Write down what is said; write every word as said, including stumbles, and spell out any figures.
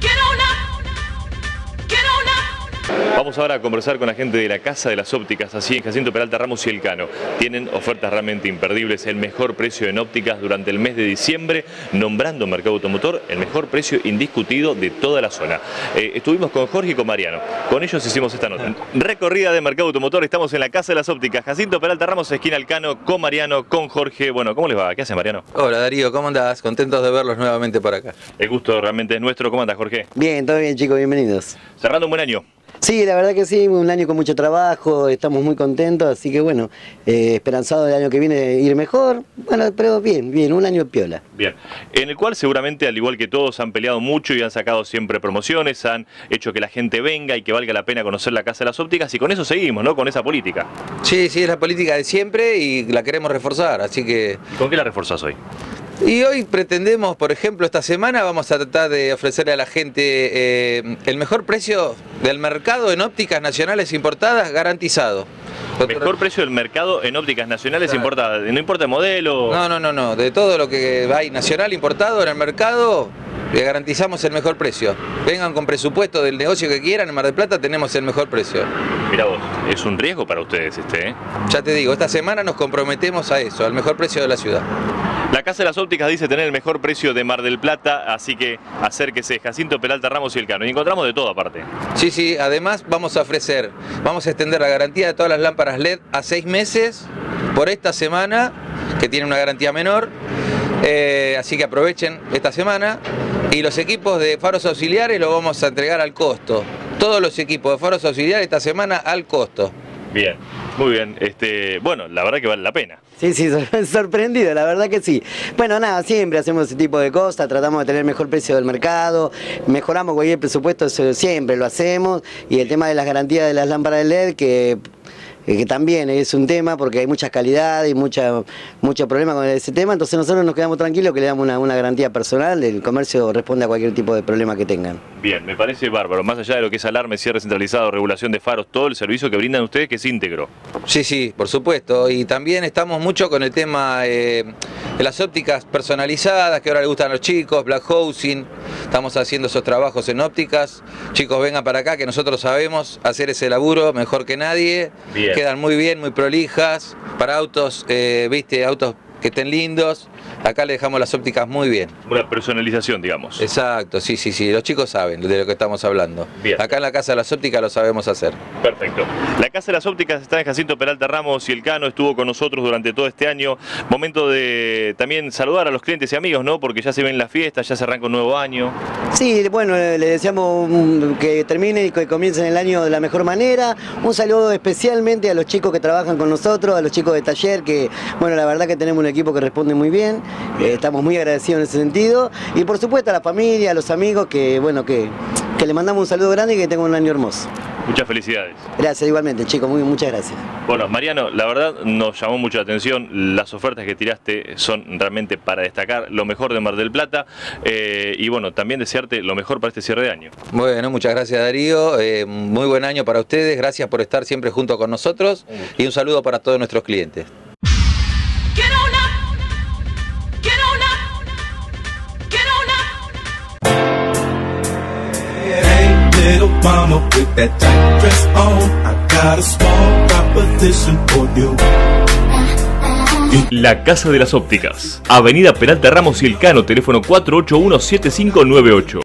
Vamos ahora a conversar con la gente de la Casa de las Ópticas, así en Jacinto Peralta Ramos y Elcano. Tienen ofertas realmente imperdibles, el mejor precio en ópticas durante el mes de diciembre, nombrando Mercado Automotor el mejor precio indiscutido de toda la zona. Eh, estuvimos con Jorge y con Mariano, con ellos hicimos esta nota. Recorrida de Mercado Automotor, estamos en la Casa de las Ópticas, Jacinto Peralta Ramos, esquina Elcano, con Mariano, con Jorge. Bueno, ¿cómo les va? ¿Qué hace Mariano? Hola Darío, ¿cómo andás? Contentos de verlos nuevamente por acá. El gusto realmente es nuestro. ¿Cómo andás, Jorge? Bien, todo bien, chicos, bienvenidos. Cerrando un buen año. Sí, la verdad que sí, un año con mucho trabajo, estamos muy contentos, así que bueno, eh, esperanzado del año que viene ir mejor, bueno, pero bien, bien, un año piola. Bien, en el cual seguramente, al igual que todos, han peleado mucho y han sacado siempre promociones, han hecho que la gente venga y que valga la pena conocer la Casa de las Ópticas, y con eso seguimos, ¿no? Con esa política. Sí, sí, es la política de siempre y la queremos reforzar, así que... ¿Y con qué la reforzás hoy? Y hoy pretendemos, por ejemplo, esta semana vamos a tratar de ofrecerle a la gente eh, el mejor precio del mercado en ópticas nacionales importadas garantizado. Mejor precio del mercado en ópticas nacionales, claro, importadas, no importa el modelo. No, no, no, no, de todo lo que hay nacional importado en el mercado, le garantizamos el mejor precio. Vengan con presupuesto del negocio que quieran, en Mar del Plata tenemos el mejor precio. Mirá vos, es un riesgo para ustedes este, ¿eh? Ya te digo, esta semana nos comprometemos a eso, al mejor precio de la ciudad. La Casa de las Ópticas dice tener el mejor precio de Mar del Plata, así que acérquese, Jacinto Peralta Ramos y Elcano. Y encontramos de todo aparte. Sí, sí, además vamos a ofrecer, vamos a extender la garantía de todas las lámparas L E D a seis meses por esta semana, que tiene una garantía menor, eh, así que aprovechen esta semana. Y los equipos de faros auxiliares los vamos a entregar al costo. Todos los equipos de faros auxiliares esta semana al costo. Bien, muy bien. Este, bueno, la verdad que vale la pena. Sí, sí, sorprendido, la verdad que sí. Bueno, nada, siempre hacemos ese tipo de cosas, tratamos de tener el mejor precio del mercado, mejoramos cualquier presupuesto, eso siempre lo hacemos, y el tema de las garantías de las lámparas de L E D, que... que también es un tema porque hay mucha calidad y mucha, mucho problema con ese tema, entonces nosotros nos quedamos tranquilos que le damos una, una garantía personal, el comercio responde a cualquier tipo de problema que tengan. Bien, me parece bárbaro, más allá de lo que es alarme, cierre centralizado, regulación de faros, todo el servicio que brindan ustedes que es íntegro. Sí, sí, por supuesto, y también estamos mucho con el tema eh, de las ópticas personalizadas, que ahora le gustan a los chicos, black housing, estamos haciendo esos trabajos en ópticas, chicos vengan para acá que nosotros sabemos hacer ese laburo mejor que nadie. Bien. Quedan muy bien, muy prolijas, para autos, eh, viste, autos que estén lindos, acá le dejamos las ópticas muy bien. Una personalización, digamos. Exacto, sí, sí, sí, los chicos saben de lo que estamos hablando. Bien. Acá en la Casa de las Ópticas lo sabemos hacer. Perfecto. La Casa de las Ópticas está en Jacinto Peralta Ramos y Elcano, estuvo con nosotros durante todo este año. Momento de también saludar a los clientes y amigos, ¿no? Porque ya se ven las fiestas, ya se arranca un nuevo año. Sí, bueno, le deseamos que termine y que comiencen el año de la mejor manera. Un saludo especialmente a los chicos que trabajan con nosotros, a los chicos de taller, que, bueno, la verdad que tenemos un equipo que responde muy bien. Eh, estamos muy agradecidos en ese sentido. Y por supuesto a la familia, a los amigos, que, bueno, que, que le mandamos un saludo grande y que tengan un año hermoso. Muchas felicidades. Gracias, igualmente, chicos, muy, muchas gracias. Bueno, Mariano, la verdad nos llamó mucho la atención, las ofertas que tiraste son realmente para destacar, lo mejor de Mar del Plata, eh, y bueno, también desearte lo mejor para este cierre de año. Bueno, muchas gracias Darío, eh, muy buen año para ustedes, gracias por estar siempre junto con nosotros, y un saludo para todos nuestros clientes. Little mama with that tight dress on, I got a small proposition for you. La Casa de las Ópticas, Avenida Peralta Ramos y Elcano, teléfono cuatro ocho uno siete cinco nueve ocho.